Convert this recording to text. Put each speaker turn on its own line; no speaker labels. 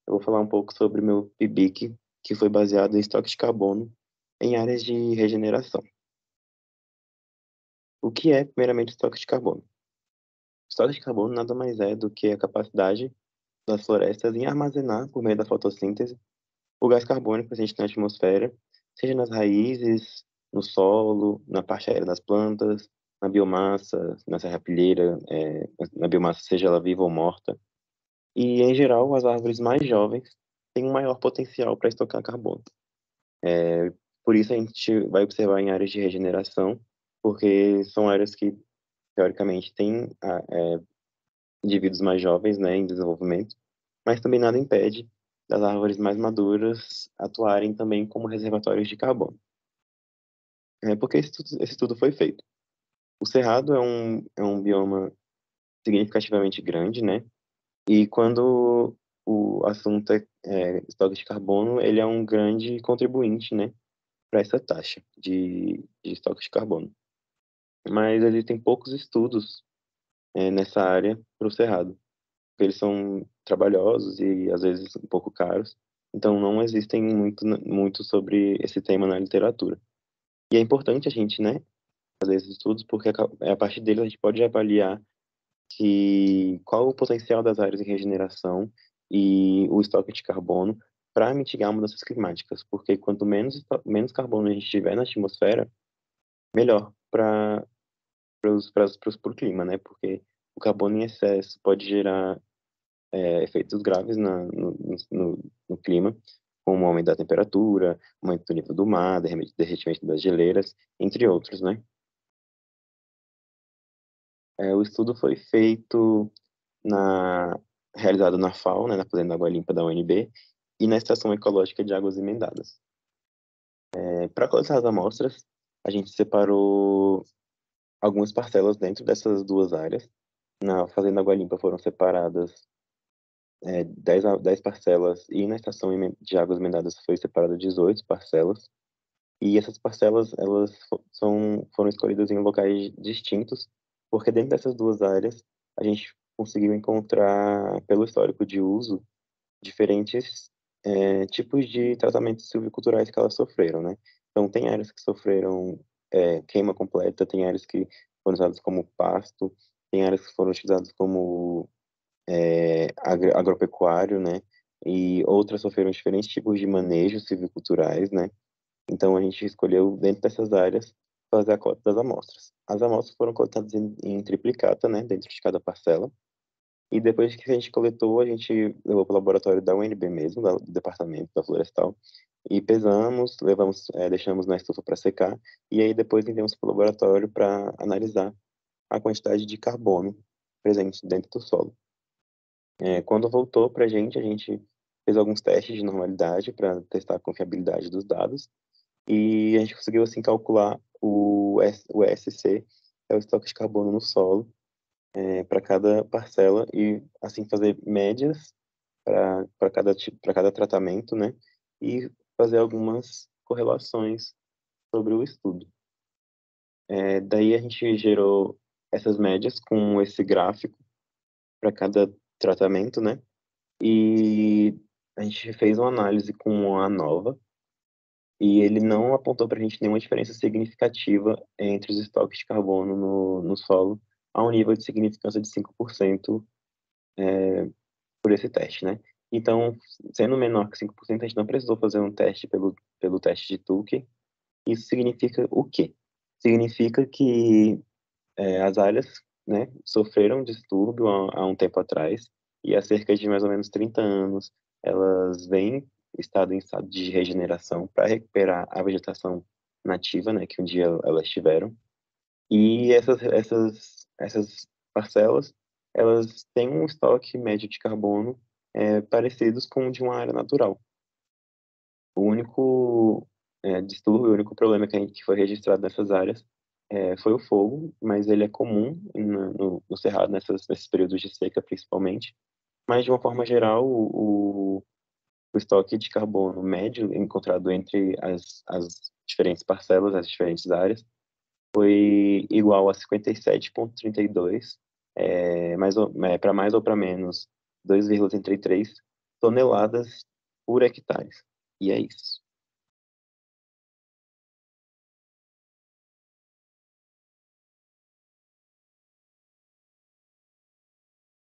eu vou falar um pouco sobre o meu PIBIC, que foi baseado em estoque de carbono em áreas de regeneração. O que é, primeiramente, estoque de carbono? Estoque de carbono nada mais é do que a capacidade das florestas em armazenar, por meio da fotossíntese, o gás carbônico presente na atmosfera, seja nas raízes, no solo, na parte aérea das plantas, na biomassa, na serrapilheira, na biomassa, seja ela viva ou morta. E, em geral, as árvores mais jovens têm um maior potencial para estocar carbono. Por isso, a gente vai observar em áreas de regeneração, porque são áreas que, teoricamente, têm indivíduos mais jovens, né, em desenvolvimento, mas também nada impede das árvores mais maduras atuarem também como reservatórios de carbono. Porque esse estudo foi feito. O Cerrado é um bioma significativamente grande, né? E quando o assunto é estoque de carbono, ele é um grande contribuinte, né, para essa taxa de estoque de carbono. Mas existem poucos estudos nessa área para o Cerrado, porque eles são trabalhosos e às vezes um pouco caros, então não existem muito sobre esse tema na literatura. E é importante a gente, né, fazer esses estudos, porque a partir deles a gente pode avaliar qual o potencial das áreas em regeneração e o estoque de carbono para mitigar mudanças climáticas, porque quanto menos carbono a gente tiver na atmosfera, melhor para o clima, né? Porque o carbono em excesso pode gerar efeitos graves no clima, como aumento da temperatura, aumento do nível do mar, derretimento das geleiras, entre outros, né? O estudo foi feito realizado na FAO, né, na Fazenda Água Limpa da UNB, e na Estação Ecológica de Águas Emendadas. Para coletar as amostras, a gente separou algumas parcelas dentro dessas duas áreas. Na Fazenda Água Limpa foram separadas 10 parcelas, e na Estação de Águas Emendadas foi separada 18 parcelas. E essas parcelas, elas foram escolhidas em locais distintos, porque dentro dessas duas áreas, a gente conseguiu encontrar, pelo histórico de uso, diferentes tipos de tratamentos silviculturais que elas sofreram, né? Então, tem áreas que sofreram queima completa, tem áreas que foram usadas como pasto, tem áreas que foram utilizadas como agropecuário, né? E outras sofreram diferentes tipos de manejos silviculturais, né? Então, a gente escolheu, dentro dessas áreas, fazer a coleta das amostras. As amostras foram coletadas em triplicata, né, dentro de cada parcela. E depois que a gente coletou, a gente levou para o laboratório da UNB mesmo, do departamento da Florestal, e pesamos, deixamos na estufa para secar, e aí depois enviamos para o laboratório para analisar a quantidade de carbono presente dentro do solo. Quando voltou para a gente fez alguns testes de normalidade para testar a confiabilidade dos dados, e a gente conseguiu, assim, calcular o ESC, é o estoque de carbono no solo, para cada parcela, e, assim, fazer médias para cada tratamento, né? E fazer algumas correlações sobre o estudo. Daí a gente gerou essas médias com esse gráfico para cada tratamento, né? E a gente fez uma análise com a ANOVA, e ele não apontou para a gente nenhuma diferença significativa entre os estoques de carbono no solo, a um nível de significância de 5% por esse teste, né? Então, sendo menor que 5%, a gente não precisou fazer um teste pelo teste de Tukey. Isso significa o quê? Significa que as áreas, né, sofreram distúrbio há um tempo atrás, e há cerca de mais ou menos 30 anos elas vêm em estado de regeneração para recuperar a vegetação nativa, né, que um dia elas tiveram. E essas parcelas, elas têm um estoque médio de carbono parecidos com o de uma área natural. O único distúrbio, o único problema que foi registrado nessas áreas foi o fogo, mas ele é comum no Cerrado, nesses períodos de seca, principalmente. Mas, de uma forma geral, o estoque de carbono médio encontrado entre as diferentes parcelas, as diferentes áreas, foi igual a 57,32, para mais ou para menos 2,33 toneladas por hectare. E é isso.